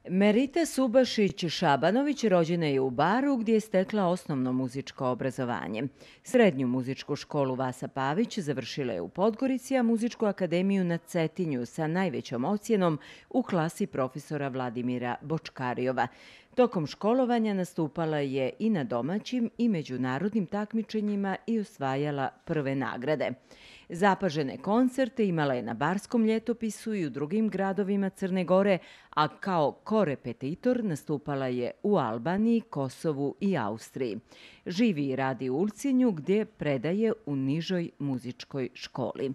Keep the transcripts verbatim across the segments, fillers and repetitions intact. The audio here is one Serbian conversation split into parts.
Merita Subašić-Šabanović rođena je u Baru gdje je stekla osnovno muzičko obrazovanje. Srednju muzičku školu Vasa Pavić završila je u Podgorici, a muzičku akademiju na Cetinju sa najvećom ocjenom u klasi profesora Vladimira Bočkarijova. Tokom školovanja nastupala je i na domaćim i međunarodnim takmičenjima i osvajala prve nagrade. Zapažene koncerte imala je na Barskom ljetopisu i u drugim gradovima Crne Gore, a kao korepetitor nastupala je u Albaniji, Kosovu i Austriji. Živi i radi u Ulcinju gdje predaje u nižoj muzičkoj školi.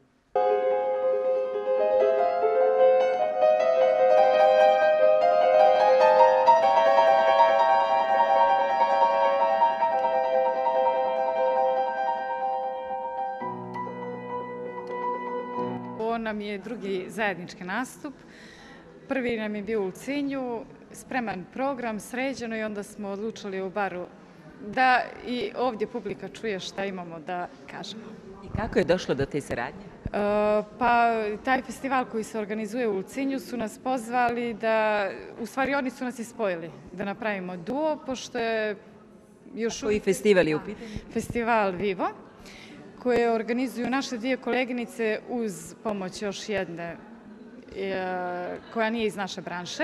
Ovo nam je drugi zajednički nastup. Prvi nam je bio u Ulcinju, spreman program, sređeno i onda smo odlučili u Baru da i ovdje publika čuje šta imamo da kažemo. I kako je došlo do te saradnje? E, pa taj festival koji se organizuje u Ulcinju su nas pozvali da, u stvari oni su nas i spojili, da napravimo duo, pošto je još... Koji festival je u pitanju? Festival Vivo, koje organizuju naše dvije koleginice uz pomoć još jedne koja nije iz naše branše.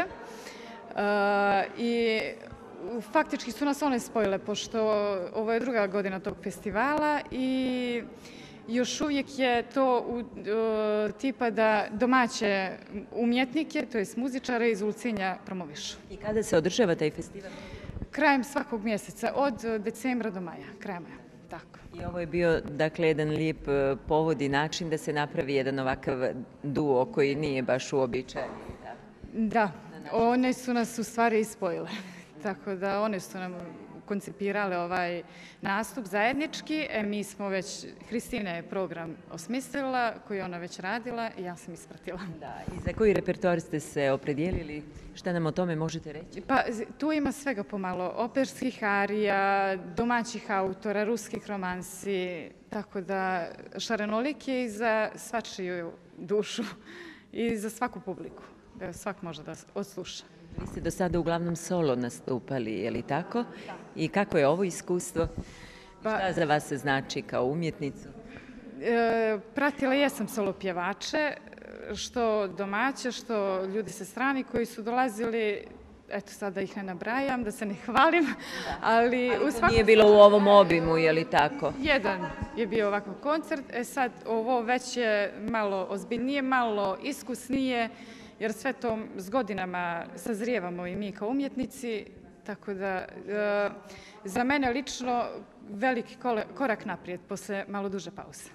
I faktički su nas one spojile, pošto ovo je druga godina tog festivala i još uvijek je to tipa da domaće umjetnike, to jest muzičare iz Ulcinja promovišu. I kada se održava taj festival? Krajem svakog mjeseca, od decembra do maja, kraja maja. Tako. I ovo je bio, dakle, jedan lijep povod i način da se napravi jedan ovakav duo koji nije baš uobičajen. Da, one su nas u stvari ispojile. Tako da one su nam koncipirale ovaj nastup zajednički. E, mi smo već, Hristina je program osmislila, koji je ona već radila i ja sam ispratila. Da, i za koji repertoar ste se opredijelili? Šta nam o tome možete reći? Pa tu ima svega pomalo. Operskih arija, domaćih autora, ruskih romansi, tako da šarenolik je i za svačiju dušu i za svaku publiku. Da svak može da odsluša. Vi ste do sada uglavnom solo nastupali, je li tako? Da. I kako je ovo iskustvo? Pa, šta za vas se znači kao umjetnicu? E, pratila jesam solo pjevače, što domaće, što ljudi sa strani koji su dolazili, eto sad da ih ne nabrajam, da se ne hvalim, da. ali... Ali u to nije bilo u ovom obimu, je li tako? Jedan je bio ovakav koncert, e sad ovo već je malo ozbiljnije, malo iskusnije, jer sve to s godinama sazrijevamo i mi kao umjetnici, tako da e, za mene lično veliki korak naprijed posle malo duže pauze.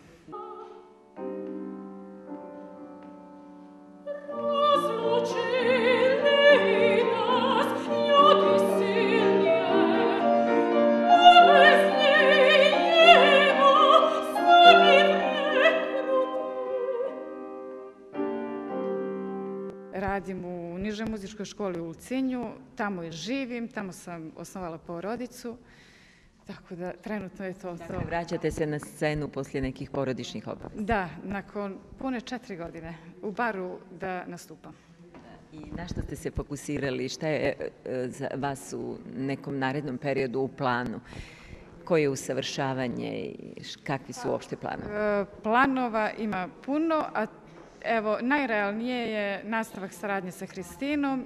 Radim u nižoj muzičkoj školi u Ulcinju, tamo i živim, tamo sam osnovala porodicu, tako da trenutno je to... Dakle, vraćate se na scenu poslije nekih porodičnih obaveza? Da, nakon pune četiri godine u Baru da nastupam. I na što ste se fokusirali? Šta je za vas u nekom narednom periodu u planu? Koje je usavršavanje i kakvi su uopšte planovi? Planova ima puno, a evo, najrealnije je nastavak saradnje sa Hristinom.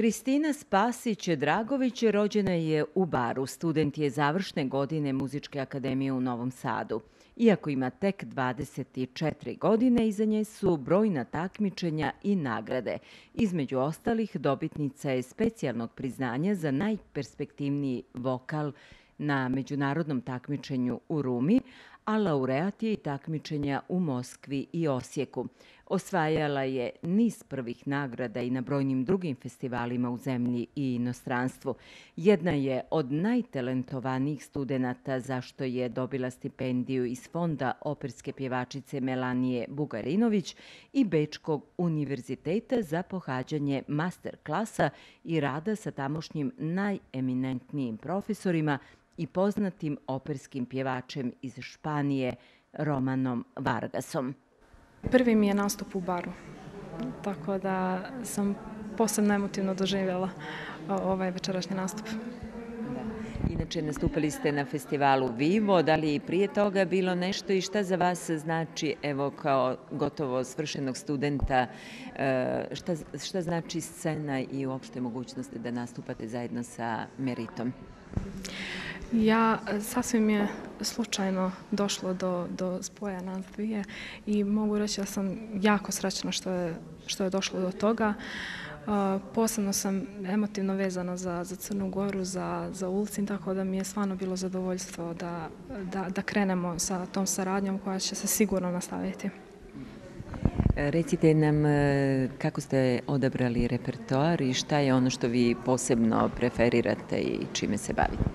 Hristina Spasić-Dragović rođena je u Baru. Student je završne godine Muzičke akademije u Novom Sadu. Iako ima tek dvadeset četiri godine, iza nje su brojna takmičenja i nagrade. Između ostalih, dobitnica je specijalnog priznanja za najperspektivniji vokal na međunarodnom takmičenju u Rumi, a laureat je i takmičenja u Moskvi i Osijeku. Osvajala je niz prvih nagrada i na brojnim drugim festivalima u zemlji i inostranstvu. Jedna je od najtalentovanijih studenata zašto je dobila stipendiju iz fonda operske pjevačice Melanije Bugarinović i Bečkog univerziteta za pohađanje master klasa i rada sa tamošnjim najeminentnijim profesorima i poznatim operskim pjevačem iz Španije Romanom Vargasom. Prvi mi je nastup u Baru, tako da sam posebno emotivno doživjela ovaj večerašnji nastup. Inače, nastupili ste na festivalu Vivo, da li je i prije toga bilo nešto i šta za vas znači, evo kao gotovo svršenog studenta, šta, šta znači scena i uopšte mogućnosti da nastupate zajedno sa Meritom? Ja, sasvim je slučajno došlo do, do spoja nas dvije i mogu reći da sam jako srećna što je, što je došlo do toga. Uh, posebno sam emotivno vezana za, za Crnu Goru, za, za Ulcin, tako da mi je stvarno bilo zadovoljstvo da, da, da krenemo sa tom saradnjom koja će se sigurno nastaviti. Recite nam kako ste odabrali repertoar i šta je ono što vi posebno preferirate i čime se bavite?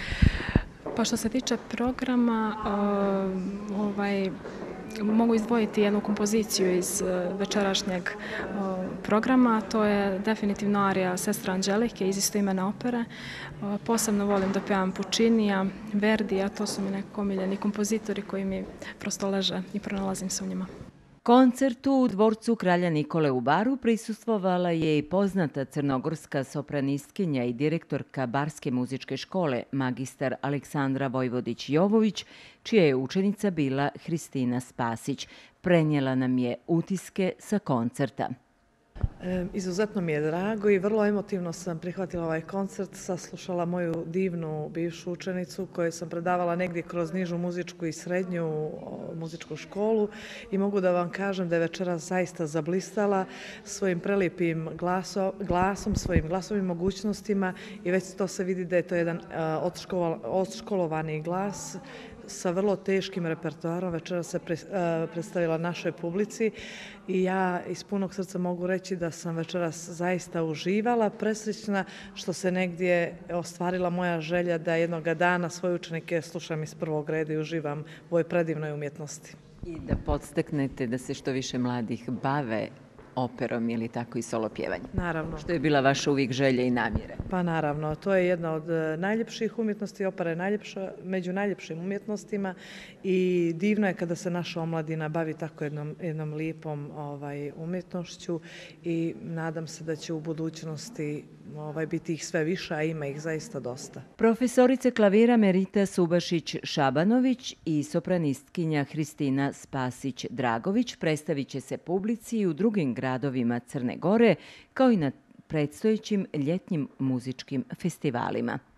Pa što se tiče programa, uh, ovaj, mogu izdvojiti jednu kompoziciju iz uh, večerašnjeg uh, programa. To je definitivno arija Sestra Anđelike iz istoimene opere. Uh, posebno volim da pevam Puccinija, Verdija, to su mi nekako omiljeni kompozitori koji mi prosto leže i pronalazim se u njima. Koncertu u dvorcu Kralja Nikole u Baru prisustvovala je i poznata crnogorska sopranistkinja i direktorka Barske muzičke škole, magistar Aleksandra Vojvodić-Jovović, čija je učenica bila Hristina Spasić. Prenijela nam je utiske sa koncerta. E, izuzetno mi je drago i vrlo emotivno sam prihvatila ovaj koncert, saslušala moju divnu bivšu učenicu koju sam predavala negdje kroz nižu muzičku i srednju muzičku školu i mogu da vam kažem da je večeras zaista zablistala svojim prelijepim glaso, glasom, svojim glasovim mogućnostima i već to se vidi da je to jedan uh, odškolovani glas sa vrlo teškim repertoarom. Večera se predstavila našoj publici i ja iz punog srca mogu reći da sam večeras zaista uživala, presrećna što se negdje ostvarila moja želja da jednog dana svoje učenike slušam iz prvog reda i uživam u ovoj predivnoj umjetnosti. I da podstaknete da se što više mladih bave operom ili tako i solo pjevanje. Naravno. Što je bila vaša uvijek želja i namjere? Pa naravno, to je jedna od najljepših umjetnosti, opera je najljepša, među najljepšim umjetnostima i divno je kada se naša omladina bavi tako jednom, jednom lijepom ovaj, umjetnošću i nadam se da će u budućnosti ovaj, biti ih sve više, a ima ih zaista dosta. Profesorica klavira Merita Subašić-Šabanović i sopranistkinja Hristina Spasić-Dragović predstavit će se publici i u drugim gradovima Crne Gore, kao i na predstojećim ljetnim muzičkim festivalima.